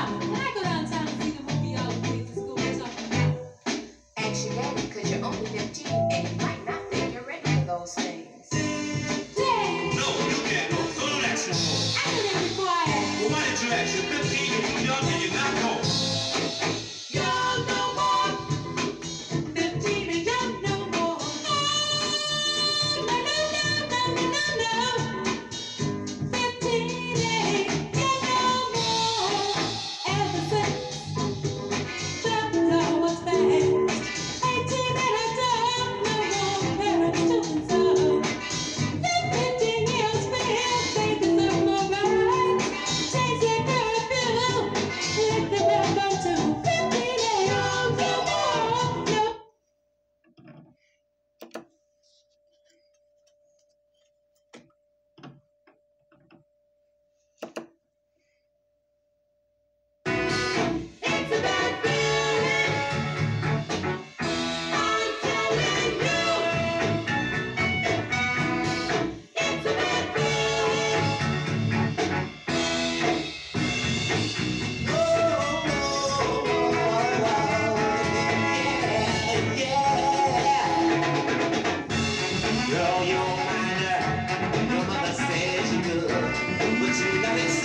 When I go downtown and see the movie all the kids in school are talking about. Ask your daddy, cause you're only 15 and you might not think you're ready for those things. Dad, No, you can't go. So don't ask no more. I didn't be quiet. Well, why did you ask? You're 15, you're too young, and you're not going. Young no more. 15 and young no more. No, no, no, no, no, no, no. 15 and young no more. Ever since I was fast. 18 and I don't no more parents to consult. 15 years spent, they deserve more rights. Change their curfew, let them have fun too. 15 and young no more. No. It's a bad feeling. I'm telling you. It's a bad feeling. Girl, you're minor. Your mother says you could, but you love it